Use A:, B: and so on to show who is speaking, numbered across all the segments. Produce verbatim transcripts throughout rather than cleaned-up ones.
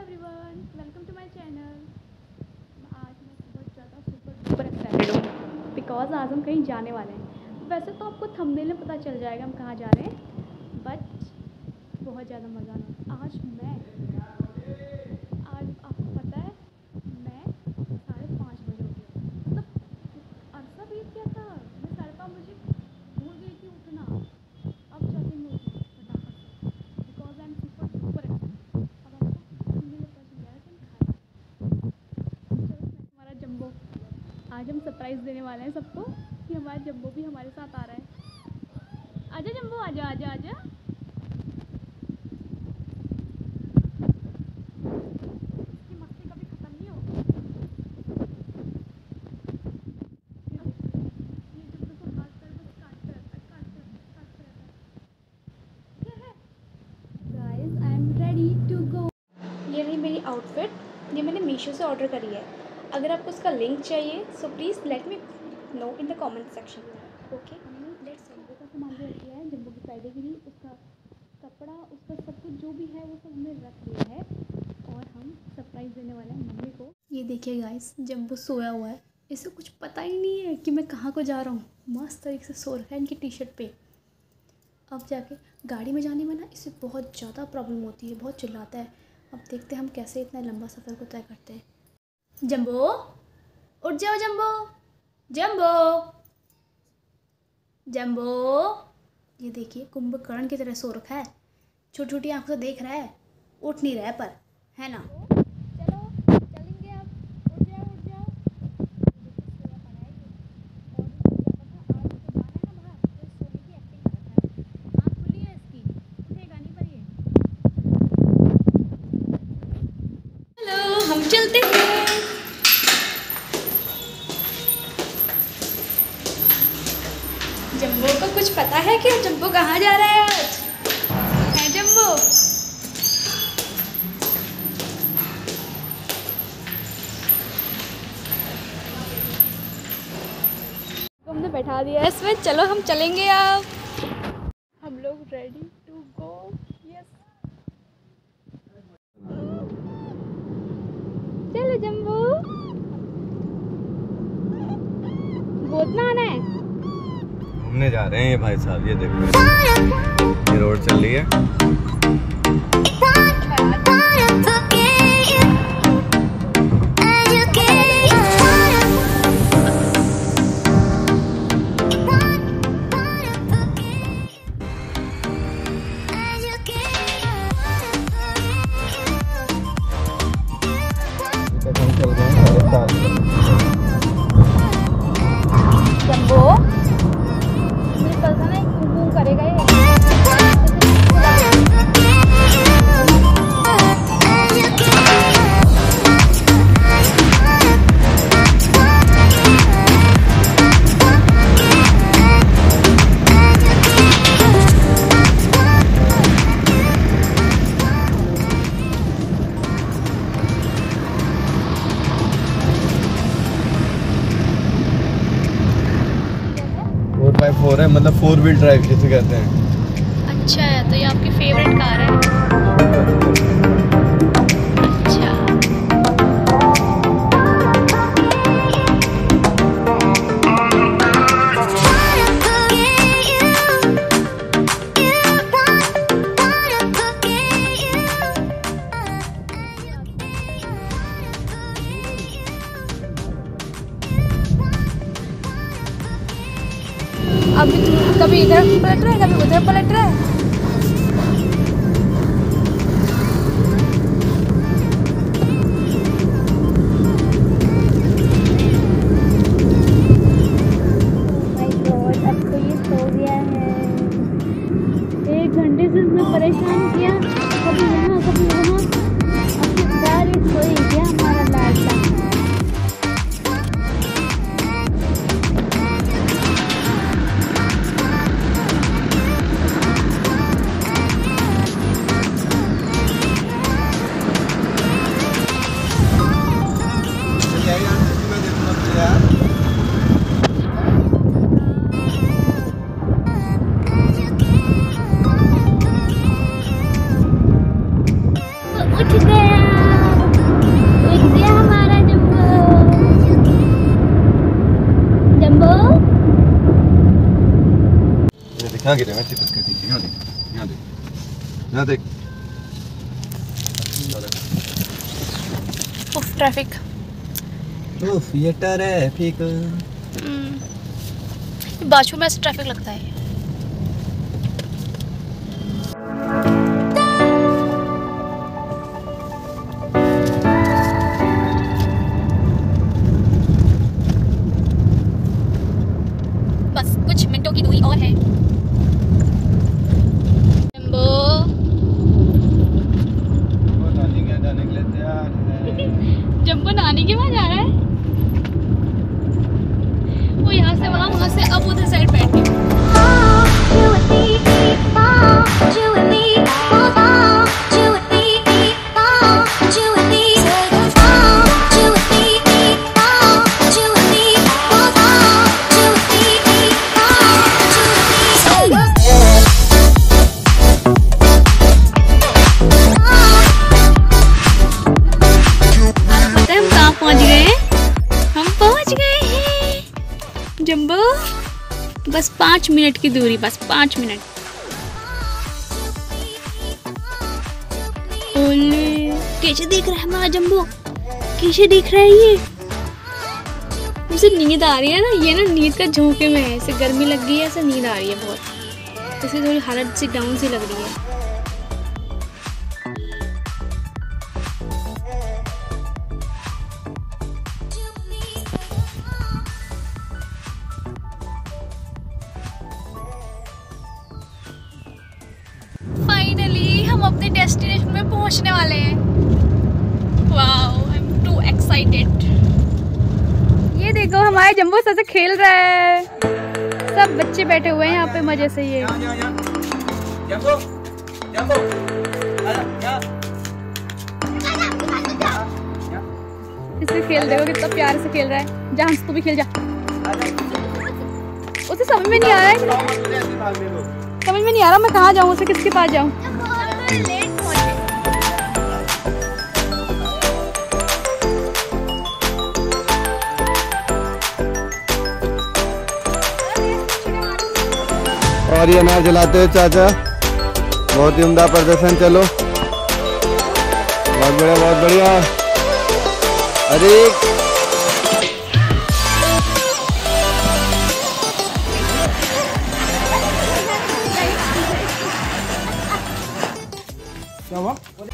A: Everyone, welcome to my channel. आज मैं बहुत ज़्यादा सुपर सुपर एक्साइटेड हूँ बिकॉज आज हम कहीं जाने वाले हैं। वैसे तो आपको थंबनेल में पता चल जाएगा हम कहाँ जा रहे हैं, बट बहुत ज़्यादा मज़ा आना। आज मैं आज आपको पता है मैं साढ़े पाँच बजे उठी, मतलब अरसा बीत गया था। मैं साढ़े पाँच बजे भूल गई थी उठना, अब जाके मैं उठी फटाफट because I am super super excited. अब आपको थंबनेल में पता चल जाएगा कि हम खा रहे हैं। चलो, हमारा जंबो, आज हम सरप्राइज़ देने वाले हैं सबको कि हमारा जंबो भी हमारे साथ आ रहा है। आजा जंबो, आजा आजा आजा। इसकी मस्ती कभी ख़त्म नहीं होगी। ये जंबो को हाथ पर बस काटता रहता है, काटता रहता है, काटता रहता है। ये है guys, I am ready to go. ये रही मेरी आउटफिट, ये मैंने मीशो से ऑर्डर करी है। अगर आपको उसका लिंक चाहिए so please let me know in the comment section. Okay, हमने लेट्स जंबो का सामान भी रख लिया है, जंबो की फ्राइडे के लिए उसका कपड़ा, उसका सब कुछ जो भी है वो सब हमने रख लिया है और हम सरप्राइज़ देने वाले हैं मम्मी को। ये देखिए गाइस, जंबो सोया हुआ है, इसे कुछ पता ही नहीं है कि मैं कहाँ को जा रहा हूँ। मस्त तरीके से सो रखा है इनकी टी शर्ट पे। अब जाके गाड़ी में जाने में ना इससे बहुत ज़्यादा प्रॉब्लम होती है, बहुत चिल्लाता है। अब देखते हैं हम कैसे इतना लंबा सफ़र को तय करते हैं। जंबो उठ जाओ, जंबो जंबो जंबो। ये देखिए कुंभकर्ण की तरह सो रखा है, छोटी छोटी आंखों से देख रहा है, उठ नहीं रहा है पर, है ना। चलो चलेंगे अब, उठ जाओ उठ जाओ। सोया पड़ा है ये, और इसको क्या पता आज तो जाना है ना बाहर, तो सोने की एक्टिंग कर रखा है। आँख खुली है इसकी, उठेगा नहीं पर ये। हेलो, हम चलते हैं। जंबो को कुछ पता है क्या? जंबो कहाँ जा रहा है आज? है जंबो? हमने बैठा दिया है इसमें, चलो हम चलेंगे अब। हम लोग रेडी टू गो। यस, चलो जंबो, गोद में आना है।
B: घूमने जा रहे हैं ये भाई साहब, ये देखो ये रोड चल रही है। हम चल रहे हैं साढ़े पाँच
A: जंबो पता नहीं घूम करेगा ये।
B: फोर बाई फोर है, मतलब फोर व्हील ड्राइव जिसे कहते हैं।
A: अच्छा है, तो ये आपकी फेवरेट कार है? अच्छा, अभी कभी इधर पलट रहा है, कभी उधर पलट रहा है। अब तो ये सो गया है। एक घंटे से इसने परेशान किया, कभी यहाँ कभी वहाँ। अब सारी सोई गया हमारा लाडला।
B: यहाँ गिरे मैं चिपक के पीछे। यहाँ देख, यहाँ देख, यहाँ देख।
A: उफ ट्रैफिक।
B: उफ ये ट्रैफिक।
A: बाजू में ऐसे ट्रैफिक लगता है। बस कुछ मिनटों की दूरी और है। जंबो
B: जाने के लिए तैयार है।
A: जंबो नानी के वहाँ जा रहा है। वो यहाँ से वहाँ, वहाँ से अब उधर साइड बैठ गई। जंबो बस पाँच मिनट की दूरी, बस पाँच मिनट। ओले कैसे देख रहा है हमारा जंबो, कैसे देख रहा है ये। मुझे नींद आ रही है ना, ये ना नींद का झोंके में है। ऐसे गर्मी लग गई है, ऐसे नींद आ रही है बहुत, इसलिए थोड़ी हालत सी डाउन सी लग रही है। फाइनली हम अपने डेस्टिनेशन में पहुंचने वाले हैं। Wow I am too excited. ये देखो हमारे जंबो सच से खेल रहा है। सब बच्चे बैठे हुए हैं यहाँ पे मजे से। ये
B: जंबो, जंबो,
A: इससे खेल देखो कितना प्यार से खेल रहा है। जा हंस तू भी खेल जा। उसे समझ में नहीं आ रहा है, समझ में नहीं आ रहा मैं कहाँ जाऊँ, उसे किसके पास जाऊँ।
B: और ये नाव चलाते हैं चाचा, बहुत ही उम्दा प्रदर्शन। चलो बहुत बढ़िया, बहुत बढ़िया। अरे क्या हुआ?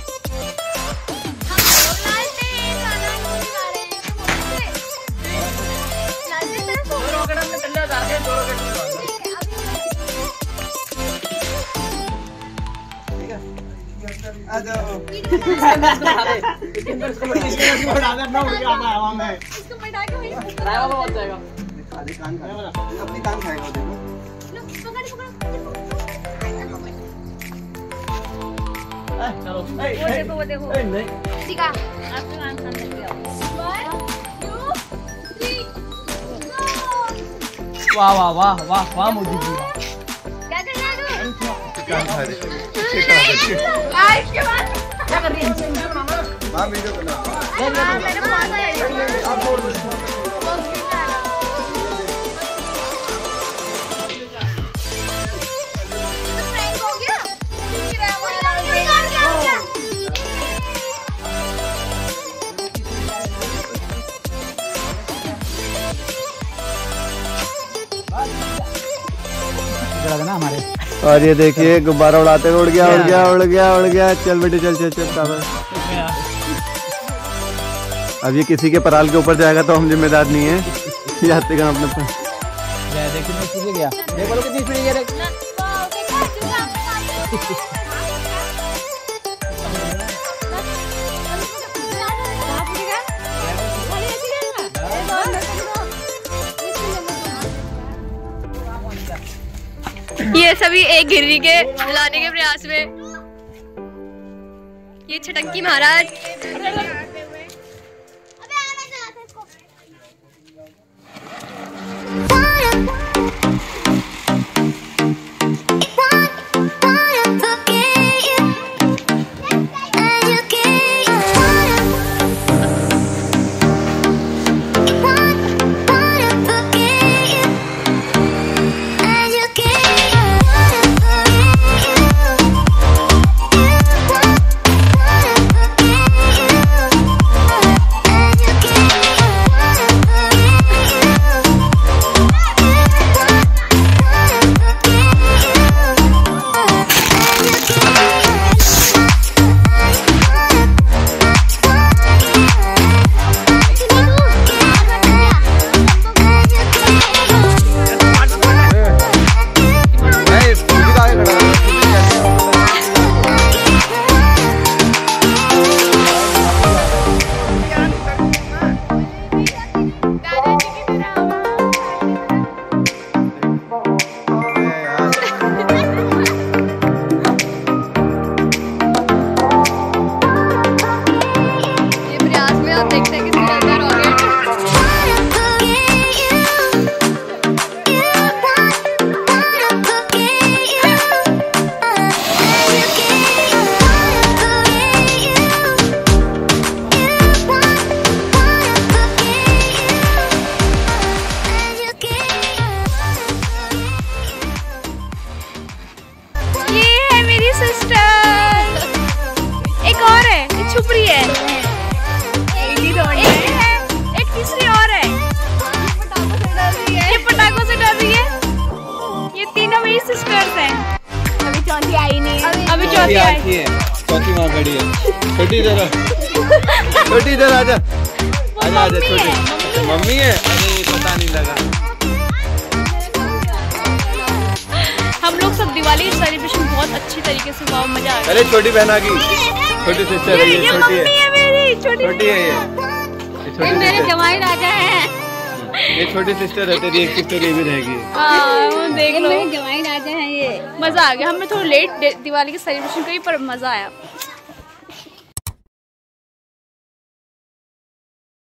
B: अपनी कान खाएगा देखो।
C: चलो
A: वो देखो वो देखो ठीक है आपके कान खान लग गया।
C: वाह वाह वाह वाह वाह मोदी जी
A: क्या कर रहा है तू?
B: कान खा रही है।
A: गाइस के बाद क्या कर रही है?
B: हां वीडियो बना।
A: हां मैंने बहुत सारे आप बोल दो। फ्रेंड हो गया
C: ना हमारे।
B: और ये देखिए गुब्बारा उड़ाते हुए उड़ गया उड़ गया उड़ गया उड़ गया। चल बेटे चल चल चल काबर। अब ये किसी के पराल के ऊपर जाएगा तो हम जिम्मेदार नहीं है। जाते का अपने पास।
C: देखिए मैं सीधे गया। देख बोलो कितनी स्पीड है।
A: ये सभी एक गिरवी के लाने के प्रयास में। ये छटंकी महाराज ऊपरी है, एक तीसरी और है, ये पटाखों से डर रही है। ये तीनों मेरी सिस्टर्स हैं।
D: अभी चौथी आई नहीं है।
A: अभी चौथी आई
B: है, चौथी वहाँ खड़ी है। छोटी इधर आ, छोटी इधर आजा, आजा आजा छोटी। मम्मी है, अरे पता नहीं लगा।
A: हम लोग सब दिवाली की सेलिब्रेशन बहुत अच्छी तरीके से, बहुत मजा आ गया।
B: अरे छोटी बहन आ गई, छोटी सिस्टर है, ये छोटी
A: मम्मी
B: है,
A: है मेरी, छोटी
B: छोटी है ये, ये छोटी
D: मेरे
B: सिस्टर,
D: जमाई राजा है।
B: ये छोटी सिस्टर है तेरी, एक सिस्टर ये भी रहेगी।
A: हाँ, वो देख लो,
D: मेरे जमाई राजा है ये।
A: मजा आ गया। हमें थोड़ा लेट दिवाली की सेलिब्रेशन करी पर मजा आया।